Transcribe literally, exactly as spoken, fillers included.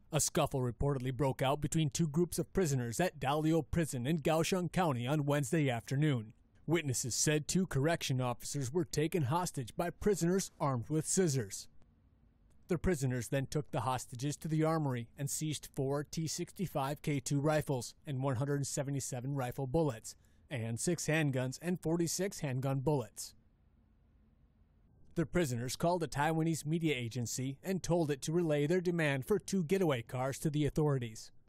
A scuffle reportedly broke out between two groups of prisoners at Daliao Prison in Kaohsiung County on Wednesday afternoon. Witnesses said two correction officers were taken hostage by prisoners armed with scissors. The prisoners then took the hostages to the armory and seized four T sixty-five K two rifles and one hundred seventy-seven rifle bullets, and six handguns and forty-six handgun bullets. The prisoners called a Taiwanese media agency and told it to relay their demand for two getaway cars to the authorities.